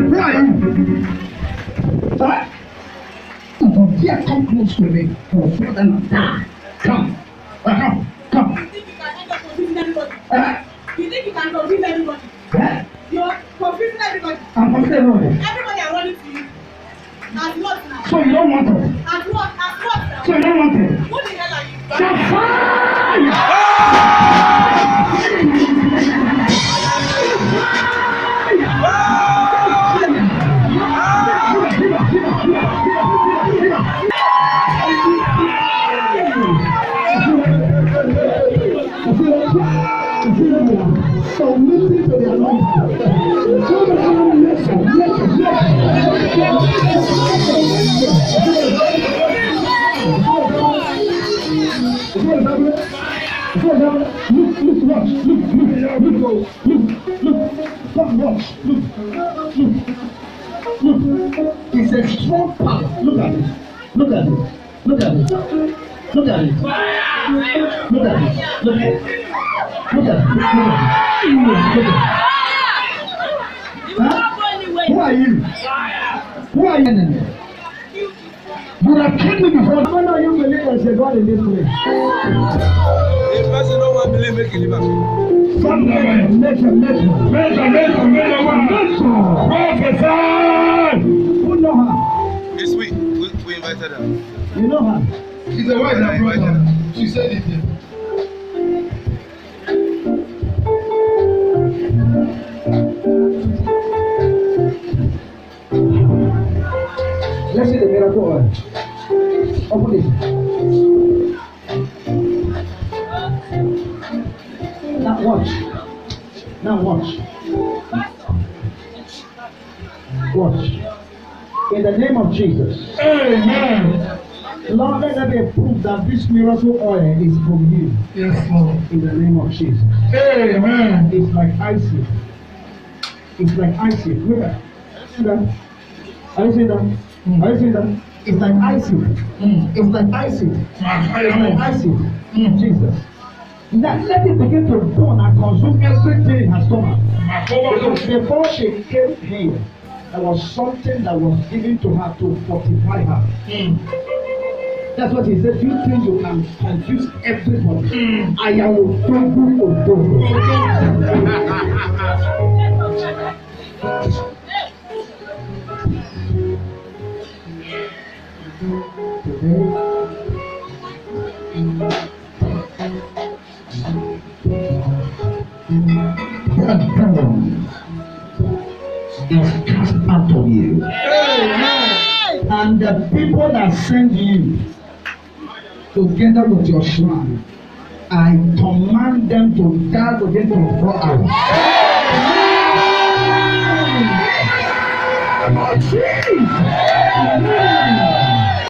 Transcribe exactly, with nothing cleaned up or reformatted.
Who are you? Huh? If you dare come close to me, you will fall down and die. Come. Uh, come. Come. You think you can end up confusing everybody? Uh, you think you can confuse everybody? Yeah? You're confusing everybody. I'm confusing everybody. Everybody are running to you. As what now? So you don't want it? As what? As what now? So you don't want it? What the hell are you? So fire! So listen to the anointing. Listen, listen, Look, look, watch, look, look, look, look, look, come watch, look, look, look. It's a strong power. Look at it. Look at it. Look at it. Look at it. Look at it. Look at it. Look at it. Look at it. Huh? Who are you? Who are you? You have killed me before. How do you believe there's a God in this place? If person don't want to believe, make it live. Somebody make a make a make a make a make a Professor! Who know her? It's we. We, we invited her. You know her? She's the wife that brought her. She said it here. Let's see the miracle oil. Open it. Now watch. Now watch. Watch. In the name of Jesus. Amen. Lord, let there be a proof that this miracle oil is from you. Yes, Lord. In the name of Jesus. Amen. It's like icing. It's like icing. Look at it. See that? Are you seeing that? Mm. Are you seeing that? It's like icing. Mm. It's like icing. It's like icing. Mm. Jesus. Now let it begin to burn and consume everything in her stomach. Because before she came here, there was something that was given to her to fortify her. Mm. That's what he said. You think you can confuse everybody? Mm. I am Odogu Odogu. That demon is cast out of you. Amen. And the people that send you together with your shrine, I command them to die within twenty-four hours.